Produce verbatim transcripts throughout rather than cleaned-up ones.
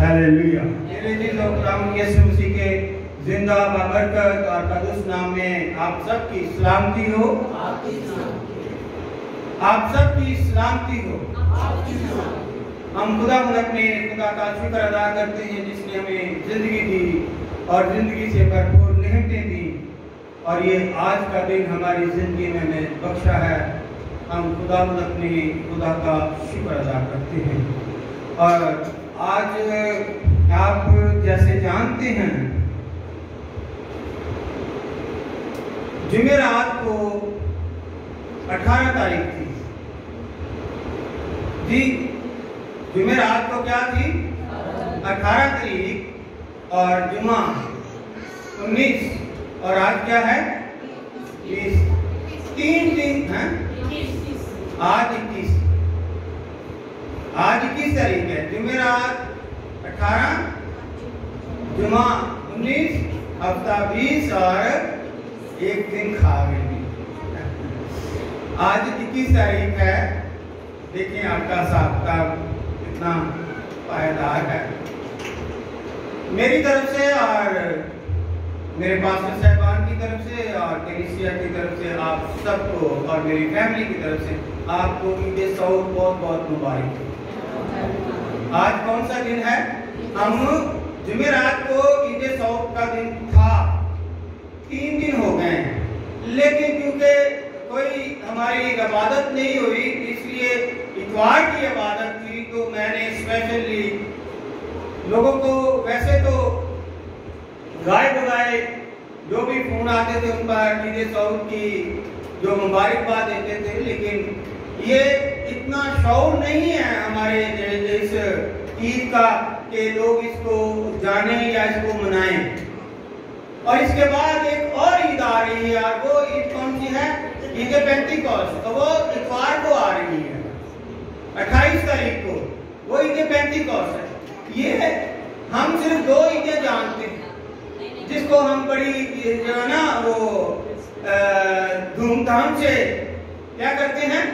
Hallelujah. मेरे दिल और खुदावंद यीशु मसीह के जिंदा बरकत और कदूस नाम में आप सबकी सलामती हो। आप सबकी सलामती हो। हम खुदावंद अपने खुदा का शुक्र अदा करते हैं जिसने हमें जिंदगी दी और जिंदगी से भरपूर नेमतें दी, और ये आज का दिन हमारी जिंदगी में हमें बख्शा है। हम खुदावंद अपने खुदा का शुक्र अदा करते हैं। और आज आप जैसे जानते हैं, जुमेरात को अठारह तारीख थी जी। जुमेरात को क्या थी? अठारह तारीख, और जुमा उन्नीस, और आज क्या है? बीस। तीन दिन हैं। आज इक्कीस, आज इक्कीस तारीख है। जुमेरात अठारह, जुमा उन्नीस, हफ्ता बीस, और एक दिन खा गई। आज इक्कीस तारीख है। देखिए आपका हिसाब किताब कितना पायदार है। मेरी तरफ से और मेरे पास्टर साहबान की तरफ से और कलीसिया की तरफ से आप सबको और मेरी फैमिली की तरफ से आपको ईद सऊद बहुत बहुत मुबारक। आज कौन सा दिन है? हम जुमेरात को ईद सऊद का दिन था। तीन दिन हो गए, लेकिन क्योंकि कोई हमारी इबादत नहीं हुई, इसलिए इतवार की इबादत थी, तो मैंने स्पेशली लोगों को, वैसे तो गाय बगाए जो भी फोन आते थे उन पर ईद सऊद की जो मुबारकबाद देते थे, लेकिन ये इतना शौर नहीं है हमारे इस ईद का कि लोग इसको जाने या इसको मनाएं। और इसके बाद एक और ईद आ रही है, और वो ईद कौन सी है? ईद पेंटिकॉस्ट। तो वो इतवार को आ रही है, अट्ठाईस तारीख को, वो ईद पेंटिकॉस्ट है। ये हम सिर्फ दो ईदें जानते हैं जिसको हम बड़ी जो है ना वो धूमधाम से क्या करते हैं।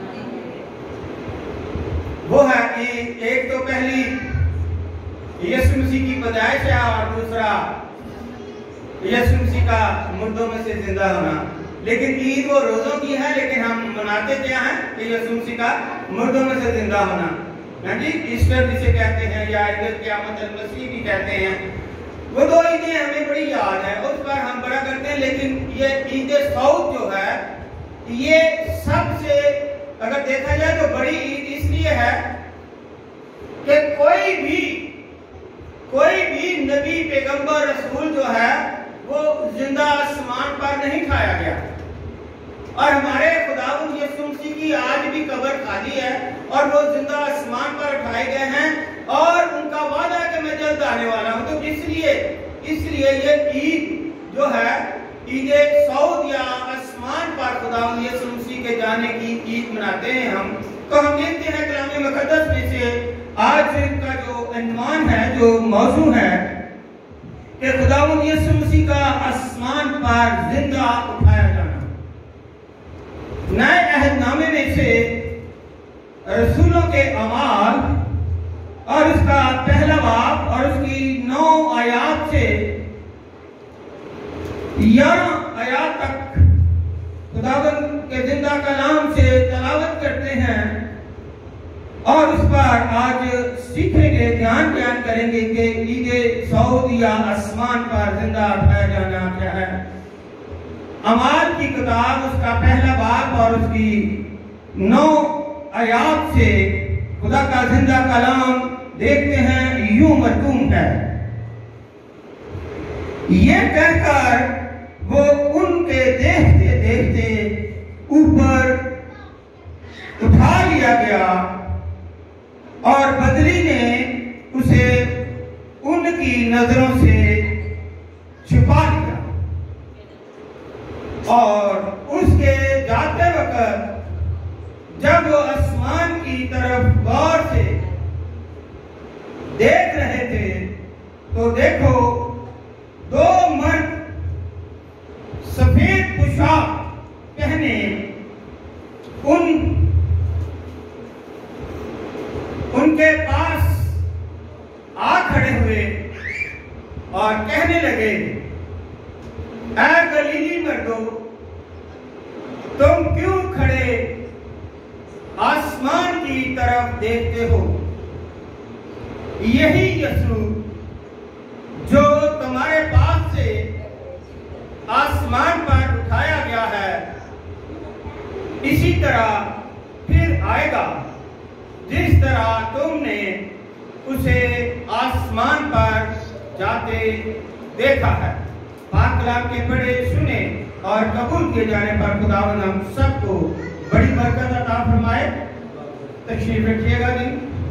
वो है कि एक तो पहली यीशु मसीह की पैदाइश है, और दूसरा यीशु मसीह का मुर्दों में से जिंदा होना। लेकिन ईद वो रोजों की है, लेकिन हम मनाते क्या हैं कि यीशु मसीह का मुर्दों में से जिंदा होना, है जी। ईस्टर जिसे कहते हैं, या ईद क़यामत अल मसीह भी कहते हैं। वो दो ईदें हमें बड़ी याद है, उस पर हम बड़ा करते हैं। लेकिन ये ईद सऊद जो है, ये सबसे अगर देखा जाए तो बड़ी ईद इसलिए है कि कोई भी कोई भी नबी, पैगंबर, रसूल जो है वो जिंदा आसमान पर नहीं खाया गया। और हमारे खुदावंद यीशु मसीह की आज भी कब्र खाली है, और वो जिंदा आसमान पर उठाए गए हैं, और उनका वादा है कि मैं जल्द आने वाला हूं। तो इसलिए इसलिए ये ईद जो है, ईद सऊद या आसमान पर खुदावंद यीशु मसीह के जाने की ईद मनाते हैं हम। तो हम देखते हैं कलाम मुकद्दस में से आज का जो उन्वान है, जो मौजू है कि खुदावंद यीशु मसीह का आसमान पर जिंदा उठाया जाना। नए अहदनामे में से रसूलों के अमाल और उसका पहला बाब और उसकी नौ आयात से ग्यारह आयात तक खुदावंद के जिंदा कलाम से तलावत करते हैं, और उस पर आज सीखेंगे, ध्यान ध्यान करेंगे कि ईद सऊद या आसमान पर जिंदा उठाया जाना क्या है। अमाल की किताब उसका पहला बाब और उसकी नौ आयात से खुदा का जिंदा कलाम देखते हैं, यूं मरकूम है। ये कहकर वो उनके देखते देखते ऊपर उठा लिया गया, और बदली ने उसे उनकी नजरों से छुपा लिया। और उसके जाते वक्त जब वो आसमान की तरफ गौर से देख रहे थे, तो देखो दो मर्द सफेद पोशाक पहने उन उनके पास आ और कहने लगे, ऐ गलीली मर्दों, तुम क्यों खड़े आसमान की तरफ देखते हो? यही यीशु जो तुम्हारे पास से आसमान पर उठाया गया है, इसी तरह फिर आएगा जिस तरह तुमने उसे आसमान पर जाते देखा है। पाक कलाम के पढ़े, सुने और कबूल किए जाने पर खुदावंद हम सबको बड़ी बरकत अता फरमाए। तशरीफ रखिएगा जी।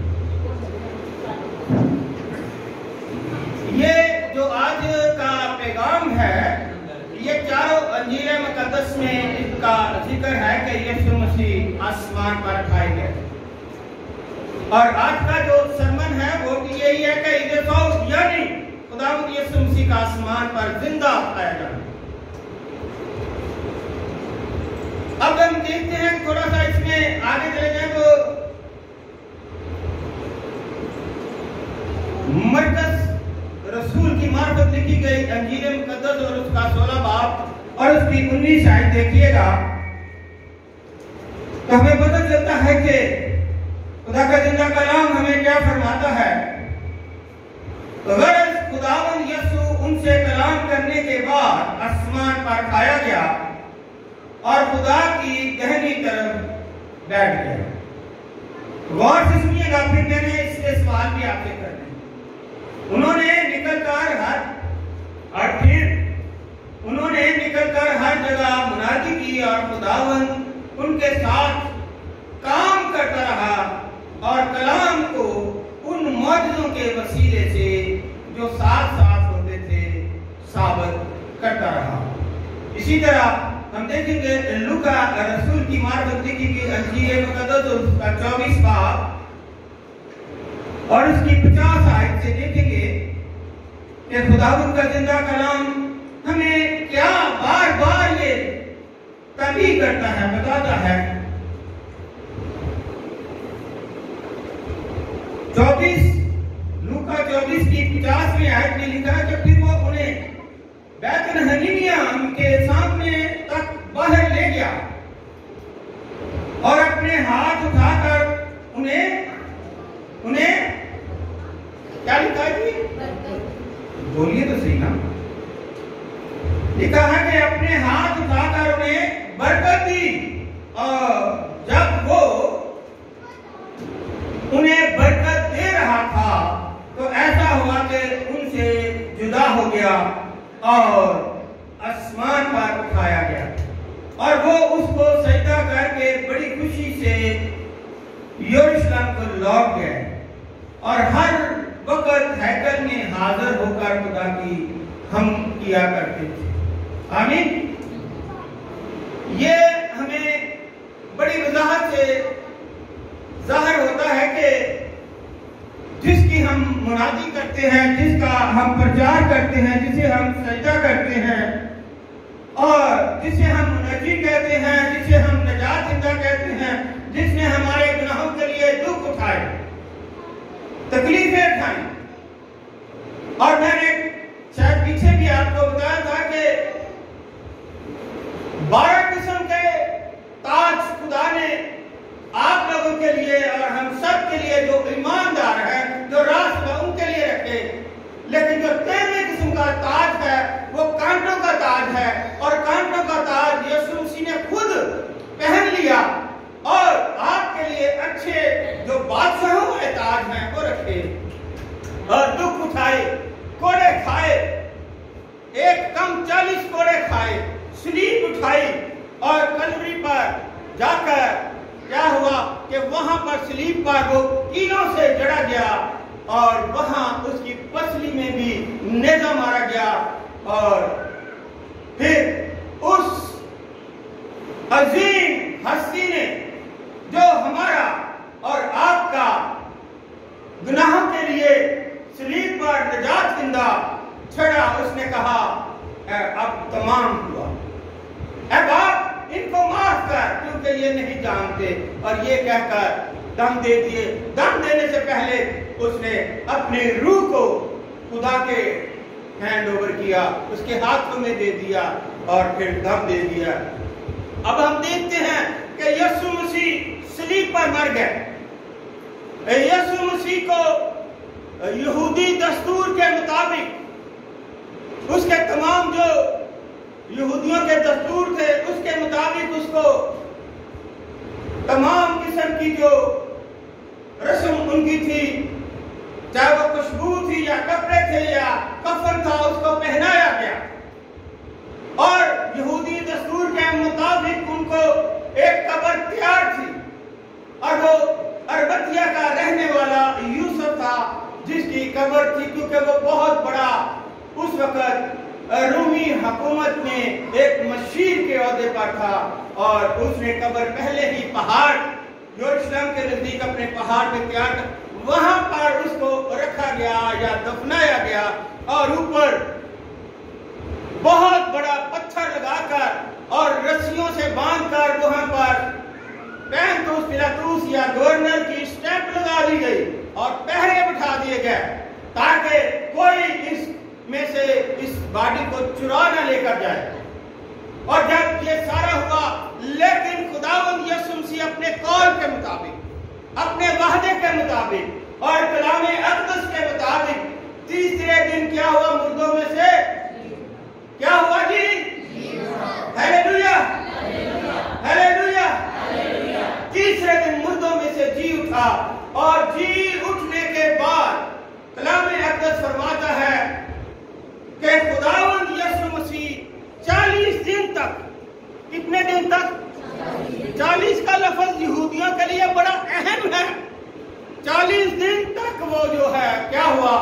ये जो आज का पैगाम है, ये चारों अंजीर मुकद्दस में इसका जिक्र है कि यीशु मसीह आसमान पर उठाए गए। और आज का जो सरमन है वो यही है कि यानी खुदावंद यीशु मसीह का आसमान पर जिंदा उठाया जाए। अब हम देखते हैं थोड़ा सा इसमें आगे चले जाए तो मरकस रसूल की मार्फत लिखी गई अंजीर मुकद्दस और उसका सोलह बाब और उसकी उन्नीस आयत देखिएगा तो हमें पता चलता है कि खुदा का जिंदा कलाम हमें क्या फरमाता है। अगर खुदावंद यीशु उनसे कलाम करने के बाद आसमान पर खाया गया और खुदा की गहरी तरफ बैठ गया। गौर से सुनिएगा, फिर मैंने इसके सवाल भी आपसे करने। उन्होंने निकलकर हर और फिर उन्होंने निकलकर हर जगह मुनादी की और खुदावंद उनके साथ काम करता रहा और कलाम को उन मौजूदों के वसीले से जो साथ साथ होते थे साबित करता रहा। इसी तरह हम देखेंगे लूका रसूल की मार्फत लिखी गई अंजीर मुकद्दस उसका चौबीस बाब और उसकी पचास आयत से देखेंगे कि खुदावंद का जिंदा कलाम हमें क्या बार बार ये तंबीह करता है, बताता है। चौबीस लूका चौबीस की पचासवीं आयत में लिखा है कि फिर वो उन्हें बैतलहमीया के सामने तक बाहर ले गया और अपने हाथ उठाकर उन्हें उन्हें क्या लिखा है? बोलिए तो सही ना। लिखा है कि अपने हाथ उठाकर उन्हें बरकत दी और जब वो उन्हें बरकत दे रहा था तो ऐसा हुआ कि उनसे जुदा हो गया और आसमान पर उठाया गया और वो उसको सजदा करके बड़ी खुशी से यरूशलेम को लौट गए और हर वक्त हैकल में हाजिर होकर खुदा की हम किया करते थे। आमीन। ये हमें बड़ी वजाहत से जाहिर होता है कि जिसकी हम मुनादी करते हैं, जिसका हम प्रचार करते हैं, जिसे हम सजदा करते हैं और जिसे हम मुनज्जी कहते हैं, जिसे हम नजात जिंदा कहते हैं, जिसने हमारे गुनाहों के लिए दुख उठाए, तकलीफें उठाई। और मैंने शायद पीछे भी आपको बताया था कि बारह किस्म के ताज खुदा ने आप लोगों के लिए और हम सब के लिए, जो ईमानदार है, जो रास्ता उनके लिए रखे। लेकिन जो तेरहवें किस्म का ताज है वो कांटों का ताज है और कांटों का ताज यीशु मसीह ने खुद पहन लिया और आपके लिए अच्छे जो बादशाहों वाले ताज हैं वो रखे और दुख उठाए, कोड़े खाए, एक कम चालीस कोड़े खाए, स्लीप उठाई और कलवरी पर जाकर क्या हुआ कि वहां पर स्लीप पर वो कीलों से जड़ा गया और वहां उसकी पसली में भी नेजा मारा गया और फिर उस अजीम हस्ती ने जो हमारा और आपका गुनाहों के लिए स्लीप पर निजात जिंदा छड़ा, उसने कहा अब तमाम हुआ, अब आप इनको माफ कर क्योंकि ये नहीं जानते। और ये कहकर दम दे दिए। दम देने से पहले उसने अपनी रूह को खुदा के हैंड ओवर किया, उसके हाथों में दे दिया और फिर दम दे दिया। अब हम देखते हैं कि यीशु मसीह सलीब पर मर गए। यीशु मसीह को यहूदी दस्तूर के मुताबिक, उसके तमाम जो यहूदियों के दस्तूर थे उसके मुताबिक उसको तमाम किस्म की जो रस्म उनकी थी, चाहे वो खुशबू थी या कपड़े थे या कफन था, उसको पहनाया गया। और यहूदी दस्तूर के मुताबिक उनको एक कब्र तैयार थी और वो अरबतिया का रहने वाला यूसुफ था जिसकी कब्र थी, क्योंकि वो बहुत बड़ा उस वक्त रूमी हुकूमत में एक मशीर के ओहदे पर था और उसने कब्र पहले ही पहाड़ यरूशलेम के नजदीक अपने पहाड़ में तैयार कर वहां पर उसको रखा गया या दफनाया गया और ऊपर बहुत बड़ा पत्थर लगाकर और रस्सियों से बांधकर वहां पर पैंतुस पिलातुस या गवर्नर की स्टैंप लगा दी गई और पहरे बिठा दिए गए ताकि कोई इस में से इस बॉडी को चुरा न लेकर जाए। और जब ये सारा हुआ, लेकिन खुदावंद यीशु मसीह अपने कौल के मुताबिक, अपने वादे के मुताबिक और कलामे अक़दस के मुताबिक तीसरे दिन क्या हुआ? मुर्दों में से क्या हुआ जी? Hallelujah, hallelujah. तीसरे दिन मुर्दों में से जी उठा और जी उठने के बाद कलामे अक़दस फरमाता है कि खुदावंद यीशु मसीह चालीस दिन तक, कितने दिन तक? चालीस का लफ्ज यहूदियों के लिए बड़ा अहम है। चालीस दिन तक वो जो है क्या हुआ?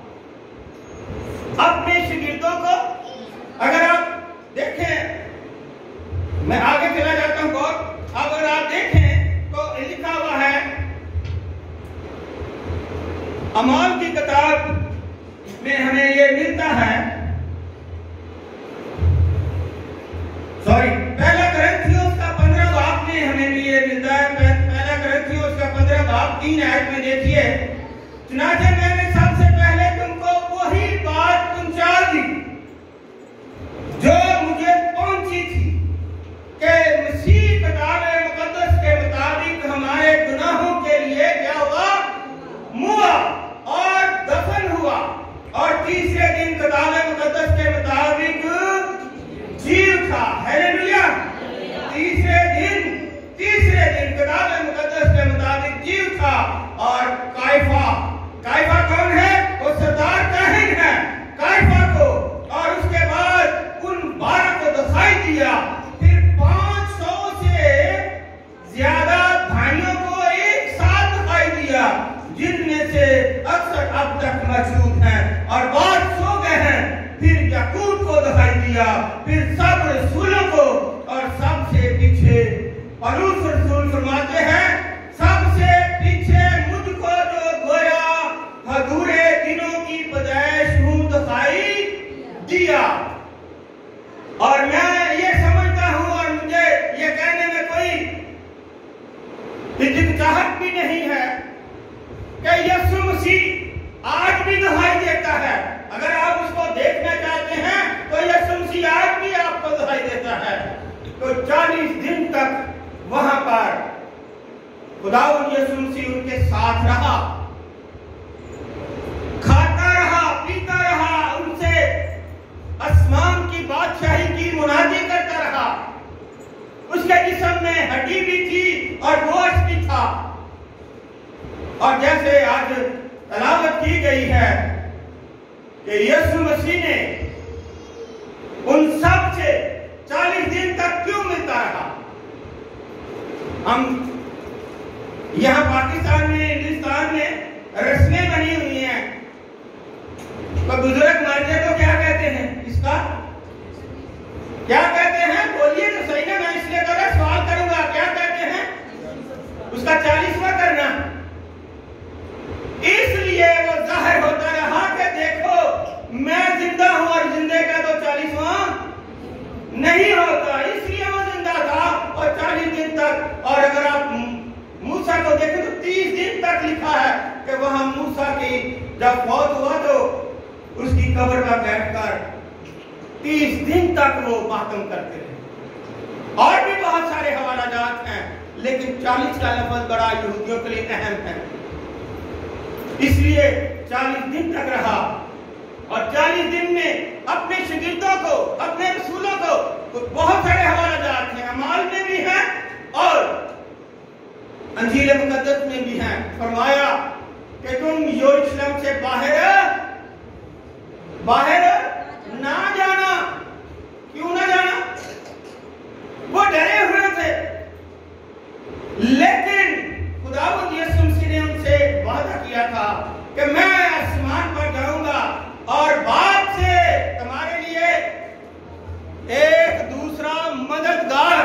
अपने शागिर्दों को, अगर आप देखें, मैं आगे चला जाता हूं और अगर आप देखें तो लिखा हुआ है अमाल की किताब में हमें ये मिलता है, सॉरी पहला करंथियों का पंद्रह बाब में हमें ये मिलता है। पहला करंथियों का पंद्रह बाब तीन आयत में देखिए, चुनाचे मैंने सबसे पहले तुमको वही बात पहुंचा दी जो मुझे पहुंची थी कि मसीह किताब मुकद्दस के मुताबिक हमारे गुनाहों के लिए क्या हुआ? मुआ और दफन हुआ और तीसरे दिन किताब मुकद्दस के मुताबिक जी उठा। हालेलुया। तीसरे दिन तीसरे दिन किताब मुकद्दस के मुताबिक जी उठा और काइफा, काइफा कौन है? वो सरदार काहिन है। काइफा को और उसके बाद उन बारह को दिखाई दिया, फिर पांच सौ से ज्यादा भाइयों को एक साथ दिखाई दिया, जिनमें से अक्सर अब तक मौजूद हैं और बाद सो गए हैं। फिर याकूब को दिखाई दिया, फिर सब रसूलों को और सबसे पीछे पौलुस रसूल फरमाते हैं, सबसे पीछे मुझको जो गोया अधूरे दिनों की पैदाइश हूं दिखाई दिया। और मैं ये समझता हूं और मुझे ये कहने में कोई हिचकिचाहट भी नहीं है कि यीशु मसीह आज भी दिखाई देता है। अगर आप उसको देखना चाहते हैं तो यीशु मसीह आज भी आपको दिखाई देता है। तो चालीस दिन तक वहां पर खुदावंद यीशु मसीह उनके साथ रहा, खाता रहा, पीता रहा, उनसे आसमान की बादशाही की मुनादी करता रहा। उसके जिस्म में हड्डी भी थी और गोश्त भी था। और जैसे आज तलावत की गई है कि यीशु मसीह ने उन सब से चालीस दिन तक क्यों मिलता रहा? हम यहाँ पाकिस्तान में, हिंदुस्तान में रस्में बनी हुई हैं, तो बुजुर्ग मर जाए तो क्या कहते हैं? इसका क्या कहते हैं? बोलिए तो सही ना, मैं इसलिए अगर सवाल करूंगा, क्या कहते हैं? उसका चालीसवां करना। इसलिए वो जाहिर होता रहा कि देखो मैं जिंदा हूं और जिंदे का तो चालीसवां नहीं होता, इसलिए वो जिंदा था और चालीस दिन तक। और अगर आप मूसा को देखें तो तीस दिन तक लिखा है कि वहां मूसा की जब मौत हुआ तो उसकी कब्र पर बैठकर तीस दिन तक वो मातम करते रहे। और भी बहुत सारे हवाला जात हैं, लेकिन चालीस का लफ्ज बड़ा यहूदियों के लिए अहम है, इसलिए चालीस दिन तक रहा। और चालीस दिन में अपने शागिर्दों को, अपने रसूलों को, तो बहुत सारे हवाला जात हैं, अमाल में भी हैं और अंजील मुकद्दस में भी हैं, फरमाया कि तुम यरूशलेम से बाहर बाहर ना जाना। क्यों ना जाना? वो डरे हुए थे, लेकिन खुदावंद यीशु मसीह ने उनसे वादा किया था कि मैं आसमान पर जाऊंगा और बाप से तुम्हारे लिए एक दूसरा मददगार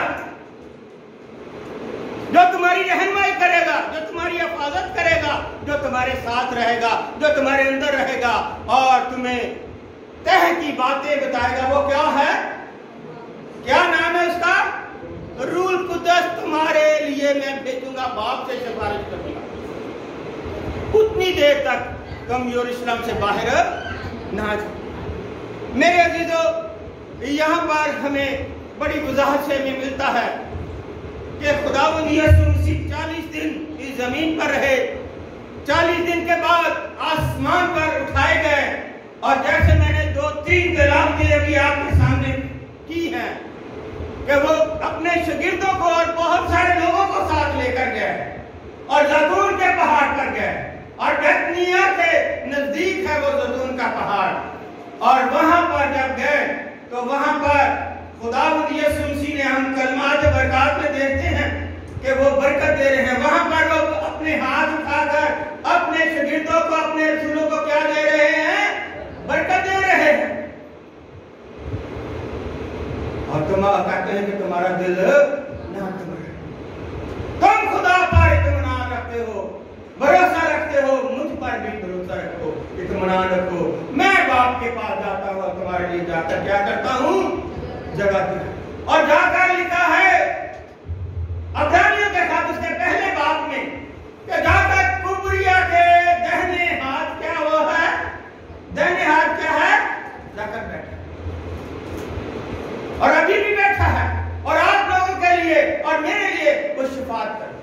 जो तुम्हारी रहनुमाई करेगा, जो तुम्हारी हिफाजत करेगा, जो तुम्हारे साथ रहेगा, जो तुम्हारे अंदर रहेगा और तुम्हें तह की बातें बताएगा। वो क्या है? क्या नाम है उसका? रूह कुद्दस तुम्हारे लिए मैं भेजूंगा, बाप से सिफारिश करूंगा। उतनी देर तक तुम यरूशलेम से बाहर ना जाओ। मेरे अजीजों, यहाँ पर हमें बड़ी वजाहत से हमें मिलता है कि खुदावंद यीशु मसीह चालीस दिन इस जमीन पर रहे, चालीस दिन के बाद आसमान पर उठाए गए। और जैसे मैंने दो तीन दलालें अभी आपके सामने की हैं कि वो अपने शागिर्दों को और बहुत सारे लोगों को साथ लेकर गए और जैतून के पहाड़ पर गए, और बेतनिया के नजदीक है वो जैतून का पहाड़। और वहां पर जब गए तो वहां पर खुदावंद यीशु मसीह ने, हम कलमात बरकत में देखते हैं कि वो बरकत दे रहे हैं। वहां पर वो अपने हाथ उठाकर अपने शागिर्दों को, अपने रसूलों को क्या दे रहे हैं? बरकत दे रहे हैं। और तुम कहते हैं कि तुम्हारा दिल ना तुम्हारा, तुम खुदा पर इत्मीनान रखते हो, भरोसा रखते हो, मुझ पर भी भरोसा रखो, इत्मीनान रखो। मैं बाप के पास जाता हूँ, तुम्हारे लिए जाकर क्या करता हूँ? जगह दिया। और जाकर लिखा है अब्रानियों के साथ उसके पहले बाप में कि जाकर कुबरिया के दाहिने हाथ क्या वो है? दाहिने हाथ क्या है? जाकर बैठा, और अभी भी बैठा है, और आप लोगों के लिए और मेरे लिए वो शिफात करता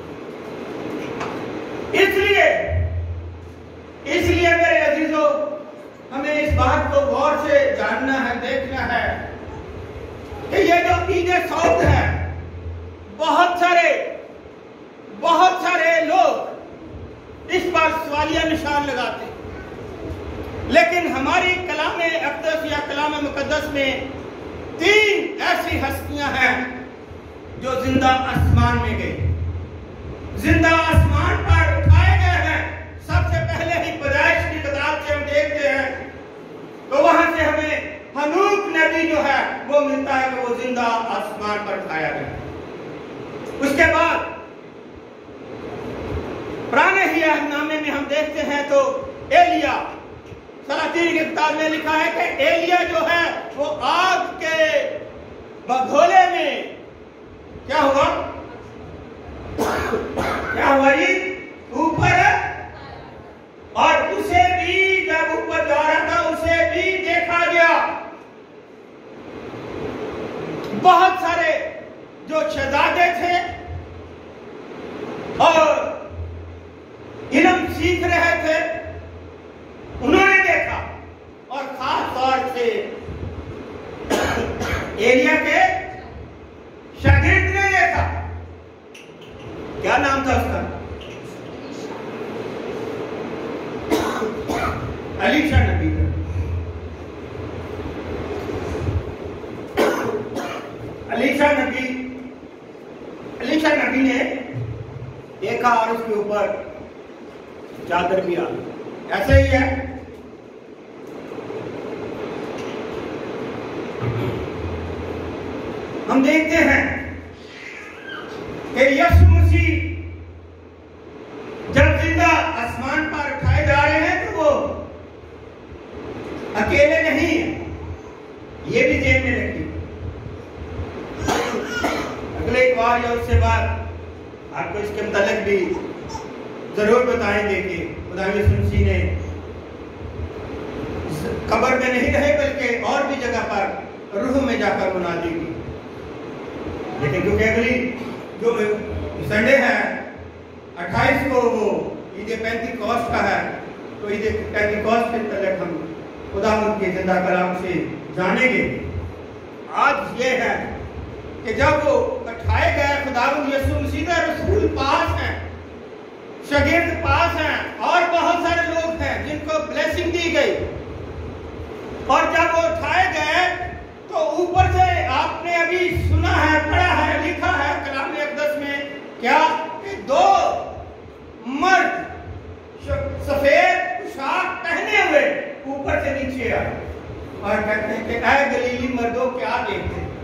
है। इसलिए इसलिए मेरे अजीजों, हमें इस बात को गौर से जानना है, देखना है कि ये जो ईद सौद है, बहुत सारे बहुत सारे लोग इस पर सवालिया निशान लगाते, लेकिन हमारी कलाम अक़दस या कलाम मुक़द्दस में तीन ऐसी हस्तियां हैं जो जिंदा आसमान में गई, जिंदा आसमान पर उठाए गए हैं। सबसे पहले ही पैदाइश की किताब से हम देखते हैं तो वहां से हमें हनूक नबी जो है वो मिलता है कि वो जिंदा आसमान पर उठाया गया। उसके बाद पुराने ही अहदनामे में हम देखते हैं तो एलिया, सलातीन की किताब में लिखा है कि एलिया जो है वो आग के बगोले में क्या हुआ? क्या हुआ जी? ऊपर, और उसे भी जब ऊपर जा रहा था उसे भी देखा गया। बहुत सारे जो शहजादे थे और इल्म सीख रहे थे उन्होंने देखा, और खास तौर से एलिया के शागिर्द ने देखा। क्या नाम था उसका? अलीशा नबी। अलीशा नबी अलीशा नबी ने देखा और उसके ऊपर चादर भी आ गई। ऐसे ही है, हम देखते हैं कि यीशु मसीह जब जिंदा आसमान पर उठाए जा रहे हैं तो वो अकेले नहीं है, ये भी जेब में रखी। अगले एक बार या उससे बाद आपको इसके मुतालिक भी जरूर बताएंगे कि खुदा यीशु मसीह ने खबर में नहीं रहे बल्कि और भी जगह पर रूह में जाकर मुनादी की। लेकिन क्योंकि अगली जो संडे है अट्ठाईस को वो ईद पेंतिकोस्त का है, तो ईद पेंतिकोस्त के तहत हम खुदावंद के जिंदा कलाम से जानेंगे। आज ये है कि जब वो उठाए गए खुदावंद यीशु मसीह का रसूल पास हैं, शागिर्द पास हैं और बहुत सारे लोग हैं जिनको ब्लेसिंग दी गई, और जब वो उठाए गए तो ऊपर से आपने अभी सुना है, पढ़ा है, लिखा है कलाम अक़दस में क्या कि दो मर्द सफेद पोशाक पहने हुए ऊपर से नीचे आए और कहते हैं कि ऐ गलीली मर्दों क्या देखते हो,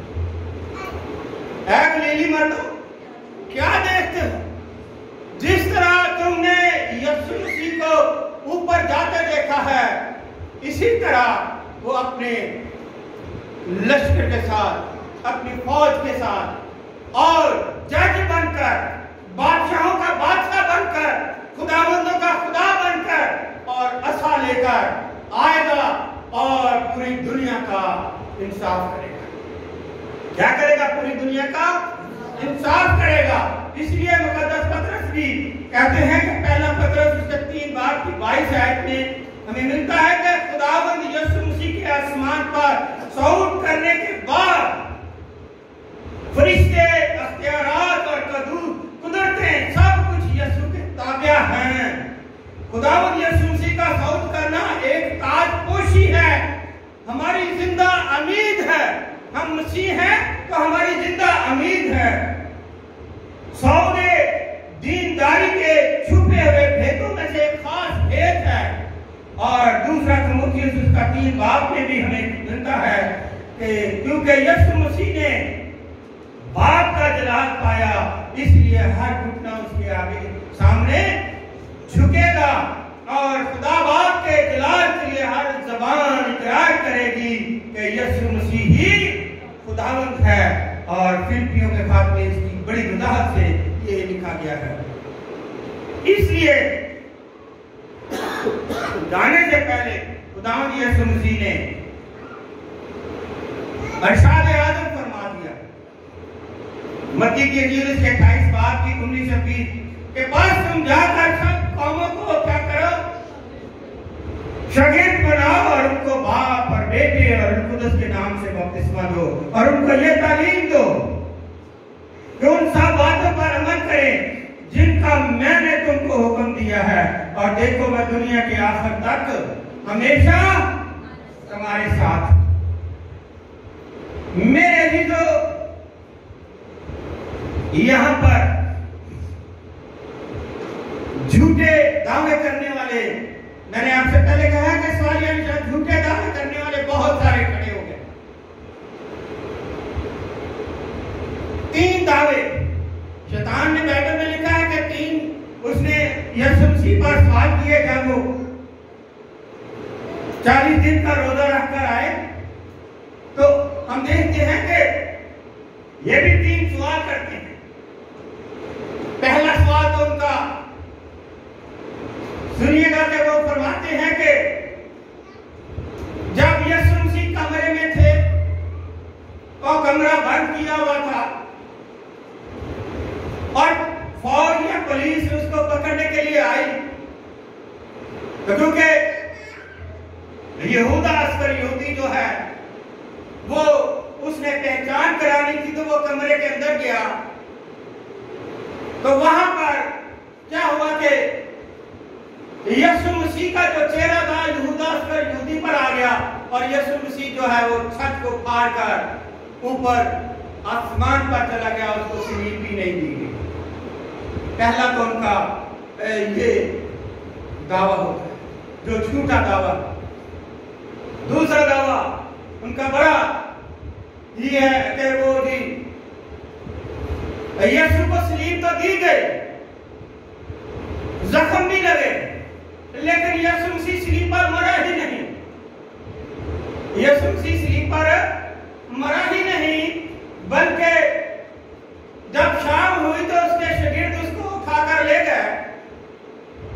ऐ गलीली मर्दों क्या देखते हो। जिस तरह तुमने यीशु मसीह को ऊपर जाते देखा है, इसी तरह वो अपने लश्कर के साथ, अपनी फौज के साथ और जज बनकर, बादशाहों का बादशाह बनकर, खुदावंदों का खुदा बनकर और असा लेकर आएगा और पूरी दुनिया का इंसाफ करेगा। क्या करेगा? पूरी दुनिया का इंसाफ करेगा। इसलिए मुकद्दस पतरस भी कहते हैं कि पहला पतरस उसके तीन बार की बाईस आयत में हमें मिलता है कि खुदावंद यीशु मसीह के आसमान पर सऊद करने के बाद फरिश्ते, अख्तियारात और कुदरतें सब कुछ यीशु के ताबिया हैं। खुदावंद यीशु मसीह का सऊद करना एक ताजपोशी है, हमारी जिंदा उम्मीद है। हम मसीह हैं तो हमारी जिंदा उम्मीद है। सौदे दीनदारी के छुपे हुए भेदों में से एक खास भेद है। और दूसरा तीमुथियुस उसका तीन बाब में भी हमें मिलता है कि क्योंकि यीशु मसीह ने बाप का जलाल पाया, इसलिए हर घुटना उसके आगे सामने झुकेगा और खुदा बाप के जलाल के लिए हर जबान इकरार करेगी कि यीशु मसीह ही खुदावंद है। और फिलिपियों के खात में इसकी बड़ी वजाहत से ये लिखा गया है। इसलिए जाने से पहले खुदावंद यीशु मसीह ने इरशाद आज़म फरमा दिया, मत्ती की इंजील के अट्ठाईस बाब की उन्नीस से बीस के पास तुम जाकर सब कौमों को क्या करो, शागिर्द बनाओ और उनको बाप और बेटे और कुदस के नाम से बपतिस्मा दो और उनको ये तालीम दो कि उन सब बातों पर अमल करें जिनका मैंने तुमको हुक्म दिया है, और देखो मैं दुनिया के आखिर तक हमेशा तुम्हारे साथ। मेरे अजीजों, यहां पर झूठे दावे करने वाले, मैंने आपसे पहले कहा कि सवालिया निशान, झूठे दावे करने वाले बहुत सारे खड़े हो गए। तीन दावे शैतान ने बाइबल में लिखा है कि तीन उसने यीशु मसीह पर सवाल किए जब वो चालीस दिन का रोजा रखकर आए, तो हम देखते हैं कि ये भी तीन सवाल करते हैं। पहला सवाल तो उनका सुनिएगा कि वो फरमाते हैं कि जब यीशु मसीह कमरे में थे तो कमरा बंद किया हुआ था और फौज या पुलिस उसको पकड़ने के लिए आई, तो क्योंकि यहूदा अस्कर यहूदी जो है वो उसने पहचान करानी थी, तो वो कमरे के अंदर गया। तो वहां पर क्या हुआ कि यीशु मसीह का जो चेहरा था यहूदा अस्कर यहूदी पर आ गया और यीशु मसीह जो है वो छत को फाड़ कर ऊपर आसमान पर चला गया, उसको सलीब भी नहीं दी गई। पहला तो उनका ये दावा होता है, जो झूठा दावा। दूसरा दावा उनका बड़ा ये है कि वो जी यीशु को सलीब तो दी गई, जख्म भी लगे, लेकिन यीशु मसीह सलीब पर मरा ही नहीं। यीशु मसीह सलीब पर मरा ही नहीं, बल्कि जब शाम हुई तो उसके शागिर्द उसको उठाकर ले गए